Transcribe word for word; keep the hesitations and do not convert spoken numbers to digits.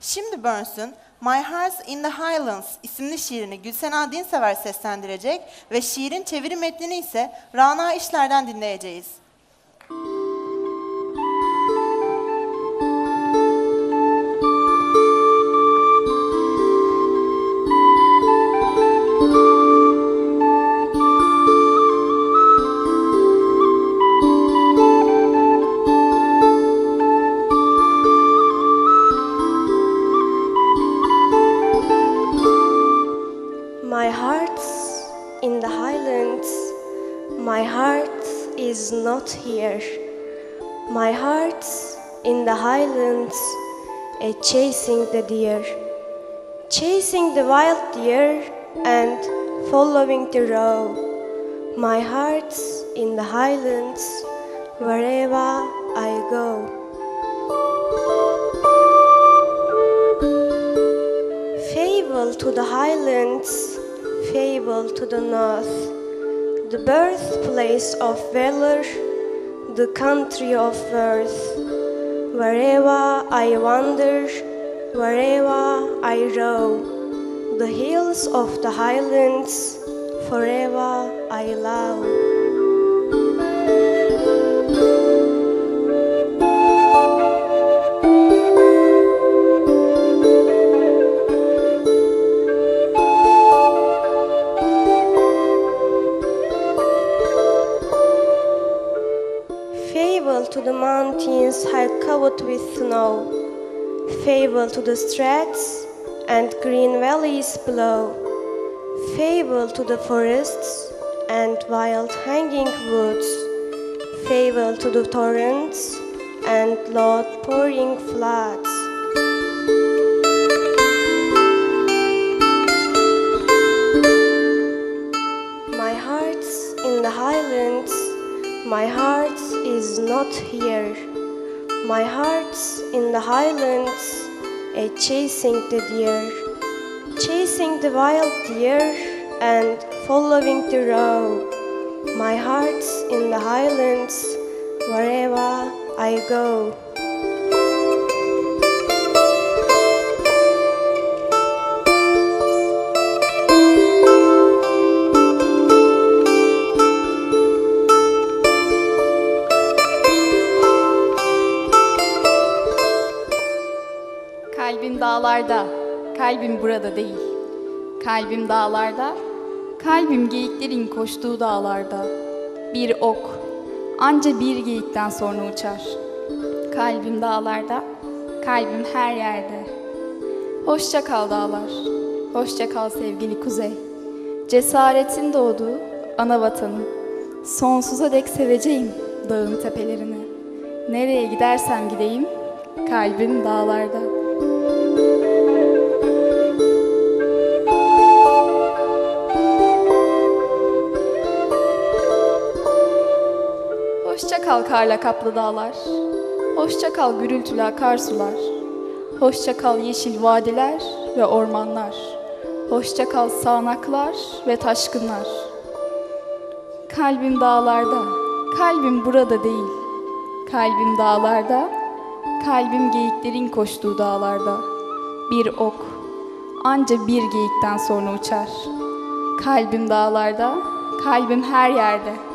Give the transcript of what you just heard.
Şimdi Burns'un My Heart's in the Highlands isimli şiirini Gülsena Dinsever seslendirecek ve şiirin çeviri metnini ise Rana İşler'den dinleyeceğiz. My heart's in the highlands, my heart is not here. My heart's in the highlands, a chasing the deer, chasing the wild deer and following the roe. My heart's in the highlands, wherever I go. Fable to the highlands, fable to the north, the birthplace of valor, the country of worth. Wherever I wander, wherever I roam, the hills of the highlands, forever I love. Fable to the mountains high covered with snow, fable to the straits and green valleys below, fable to the forests and wild hanging woods, fable to the torrents and loud pouring floods. My heart's in the highlands, my heart is not here. My heart's in the highlands, a chasing the deer, chasing the wild deer and following the roe. My heart's in the highlands, wherever I go. Kalbim dağlarda, kalbim burada değil. Kalbim dağlarda, kalbim geyiklerin koştuğu dağlarda. Bir ok, anca bir geyikten sonra uçar. Kalbim dağlarda, kalbim her yerde. Hoşça kal dağlar, hoşça kal sevgili kuzey. Cesaretin doğduğu ana vatanım. Sonsuza dek seveceğim dağın tepelerini. Nereye gidersem gideyim, kalbim dağlarda. Hoşça kal karla kaplı dağlar, hoşça kal gürültülü akarsular, hoşça kal yeşil vadiler ve ormanlar, hoşça kal sağanaklar ve taşkınlar. Kalbim dağlarda, kalbim burada değil. Kalbim dağlarda, kalbim geyiklerin koştuğu dağlarda. Bir ok, anca bir geyikten sonra uçar. Kalbim dağlarda, kalbim her yerde.